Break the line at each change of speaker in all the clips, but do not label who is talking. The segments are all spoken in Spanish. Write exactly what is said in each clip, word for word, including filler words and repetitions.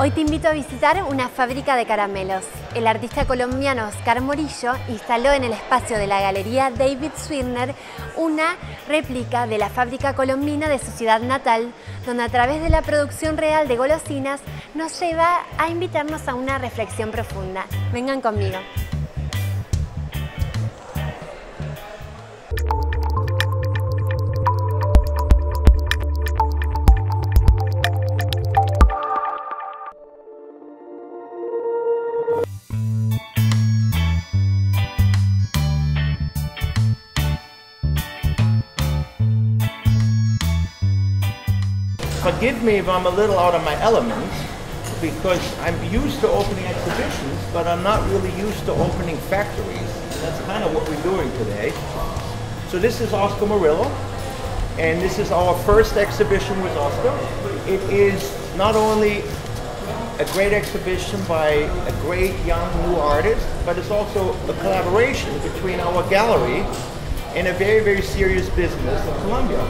Hoy te invito a visitar una fábrica de caramelos. El artista colombiano Oscar Murillo instaló en el espacio de la Galería David Zwirner una réplica de la fábrica colombina de su ciudad natal, donde a través de la producción real de golosinas nos lleva a invitarnos a una reflexión profunda. Vengan conmigo.
Forgive me if I'm a little out of my element, because I'm used to opening exhibitions, but I'm not really used to opening factories. And that's kind of what we're doing today. So this is Oscar Murillo, and this is our first exhibition with Oscar. It is not only a great exhibition by a great young new artist, but it's also a collaboration between our gallery and a very, very serious business in Colombia.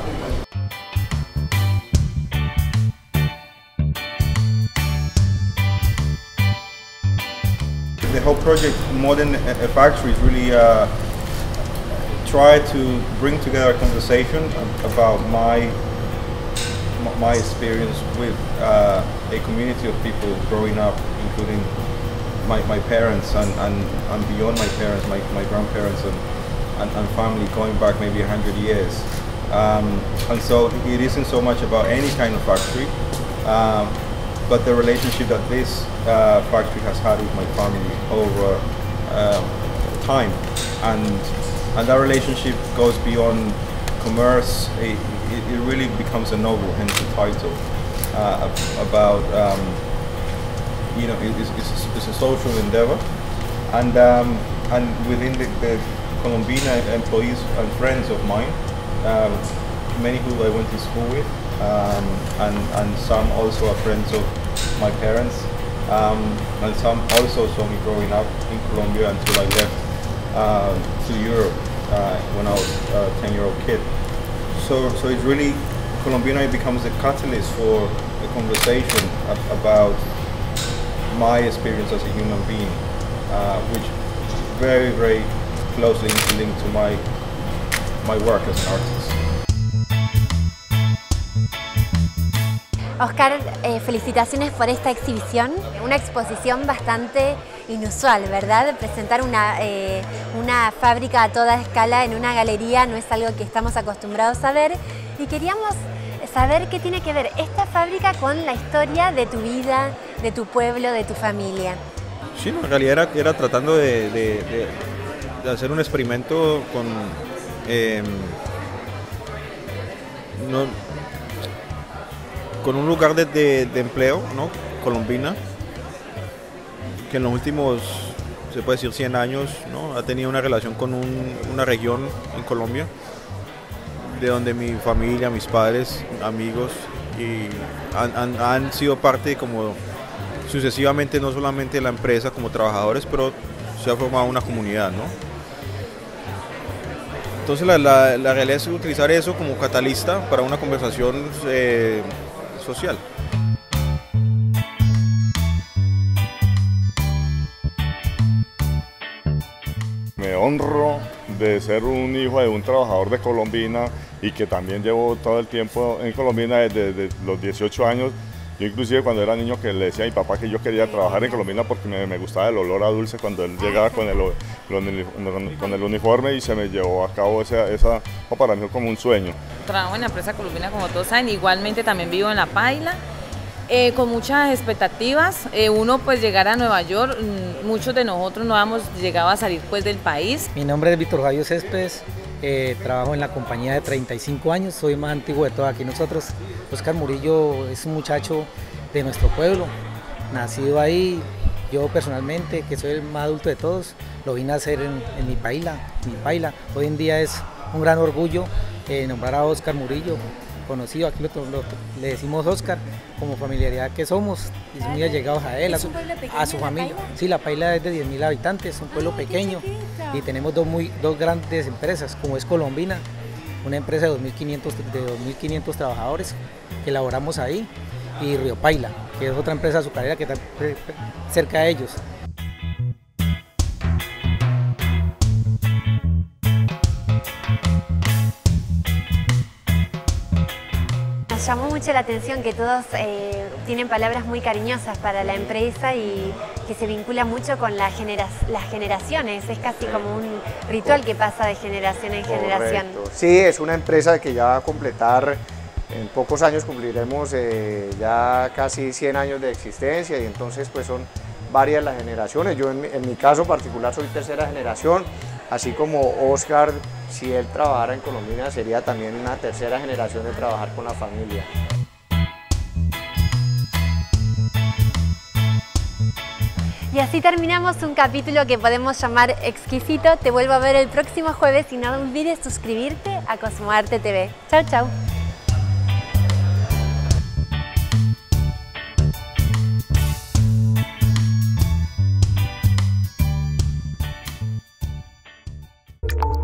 The whole project, Modern Factories, really uh, try to bring together a conversation about my my experience with uh, a community of people growing up, including my, my parents and, and, and beyond my parents, my, my grandparents and, and, and family going back maybe a hundred years. Um, and so it isn't so much about any kind of factory, um, but the relationship that this uh, factory has had with my family over uh, time, and and that relationship goes beyond commerce. It, it, it really becomes a novel, hence the title, uh, about um, you know it, it's, it's, it's a social endeavor, and um, and within the, the Colombina employees and friends of mine, um, many who I went to school with. Um, and, and some also are friends of my parents, um, and some also saw me growing up in Colombia until I left uh, to Europe uh, when I was a ten year old kid. So, so it's really, Colombina becomes a catalyst for a conversation about my experience as a human being, uh, which very, very closely linked to my, my work as an artist.
Oscar, eh, felicitaciones por esta exhibición, una exposición bastante inusual, ¿verdad? Presentar una, eh, una fábrica a toda escala en una galería no es algo que estamos acostumbrados a ver, y queríamos saber qué tiene que ver esta fábrica con la historia de tu vida, de tu pueblo, de tu familia.
Sí, no, en realidad era, era tratando de, de, de, de hacer un experimento con... Eh, no, con un lugar de, de, de empleo, ¿no? Colombina, que en los últimos, se puede decir, cien años, ¿no? Ha tenido una relación con un, una región en Colombia, de donde mi familia, mis padres, amigos, y han, han, han sido parte como sucesivamente, no solamente de la empresa como trabajadores, pero se ha formado una comunidad, ¿no? Entonces la, la, la realidad es utilizar eso como catalista para una conversación eh, social.
Me honro de ser un hijo de un trabajador de Colombina y que también llevo todo el tiempo en Colombina desde, desde los dieciocho años. Yo inclusive cuando era niño que le decía a mi papá que yo quería trabajar en Colombina porque me, me gustaba el olor a dulce cuando él llegaba con el, con el uniforme, y se me llevó a cabo esa, esa para mí como un sueño.
Trabajo en la empresa Colombina, como todos saben, igualmente también vivo en La Paila, eh, con muchas expectativas. Eh, uno pues llegar a Nueva York, muchos de nosotros no hemos llegado a salir pues del país.
Mi nombre es Víctor Javier Céspedes. Eh, trabajo en la compañía de treinta y cinco años, soy más antiguo de todos aquí nosotros. Oscar Murillo es un muchacho de nuestro pueblo, nacido ahí. Yo personalmente, que soy el más adulto de todos, lo vine a hacer en, en mi paila, mi paila. Hoy en día es un gran orgullo eh, nombrar a Oscar Murillo, conocido, aquí lo, lo, le decimos Oscar, como familiaridad que somos, y muy allegados a él, a su, a su familia. Sí, La Paila es de diez mil habitantes, es un pueblo pequeño, y tenemos dos, muy, dos grandes empresas, como es Colombina, una empresa de dos mil quinientos trabajadores que elaboramos ahí, y Río Paila, que es otra empresa azucarera que está cerca de ellos.
Nos llamó mucho la atención que todos eh, tienen palabras muy cariñosas para la empresa y que se vincula mucho con la genera las generaciones. Es casi como un ritual que pasa de generación en generación.
Correcto. Sí, es una empresa que ya va a completar, en pocos años cumpliremos eh, ya casi cien años de existencia y entonces pues son varias las generaciones. Yo en, en mi caso particular soy tercera generación, así como Oscar, si él trabajara en Colombina sería también una tercera generación de trabajar con la familia.
Y así terminamos un capítulo que podemos llamar exquisito. Te vuelvo a ver el próximo jueves y no olvides suscribirte a Cosmoarte T V. Chau, chau.
you